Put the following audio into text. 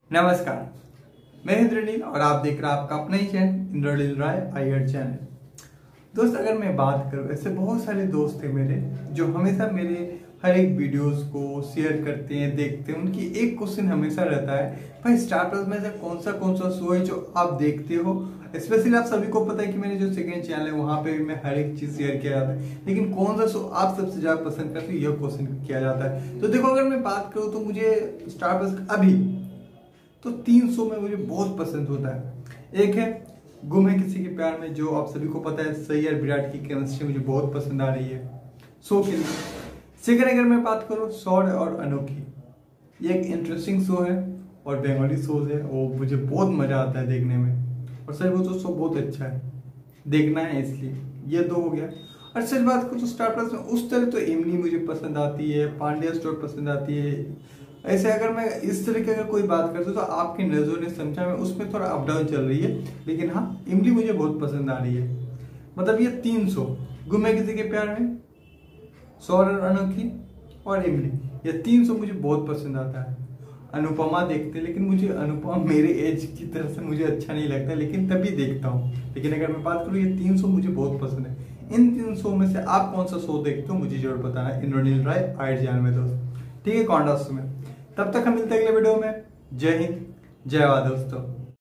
नमस्कार, मैं इंद्रनील और आप देख रहे हैं आपका अपना ही channel Indraneel Rai IR channel. दोस्त, अगर मैं बात करूं, ऐसे बहुत सारे दोस्त हैं मेरे जो हमेशा मेरे हर एक वीडियोस को शेयर करते हैं, देखते हैं। उनकी एक क्वेश्चन हमेशा रहता है, भाई स्टार प्लस में से कौन सा शो है जो आप देखते हो। स्पेशली आप सभी को पता है कि मेरे जो सेकंड चैनल है वहां पे भी मैं हर एक चीज शेयर किया जाता है, लेकिन कौन सा शो आप सबसे ज्यादा पसंद करते हो, यह क्वेश्चन किया जाता है। तो देखो, अगर मैं बात करूँ तो मुझे स्टार प्लस अभी तो 300 में मुझे बहुत पसंद होता है। एक है गुम है किसी के प्यार में, जो आप सभी को पता है सही और विराट की केमिस्ट्री मुझे बहुत पसंद आ रही है शो के लिए। सेकंड, अगर मैं बात करूँ सौर और अनोखी, ये एक इंटरेस्टिंग शो है और बंगाली शो है, वो मुझे बहुत मजा आता है देखने में। और सच बोलो तो शो बहुत अच्छा है, देखना है इसलिए। ये दो हो गया। और सच बात करूँ तो स्टार प्लस में उस तरह तो इमली मुझे पसंद आती है, पांड्या स्टोर पसंद आती है। ऐसे अगर मैं इस तरह की अगर कोई बात करता हूँ तो आपकी नजरों ने समझा में उसमें थोड़ा अप डाउन चल रही है, लेकिन हाँ इमली मुझे बहुत पसंद आ रही है। मतलब ये 300 गुम है किसी के प्यार में, सौर और अनोखी और इमली, ये 300 मुझे बहुत पसंद आता है। अनुपमा देखते, लेकिन मुझे अनुपमा मेरे एज की तरह से मुझे अच्छा नहीं लगता, लेकिन तभी देखता हूँ। लेकिन अगर मैं बात करूँ, ये 300 मुझे बहुत पसंद है। इन 300 में से आप कौन सा शो देखते हो मुझे जरूर बताना इंद्रनील राय आईआर चैनल में दोस्त। ठीक है, कॉन्टेस्ट में। तब तक हम मिलते हैं अगले वीडियो में। जय हिंद, जय वाह दोस्तों।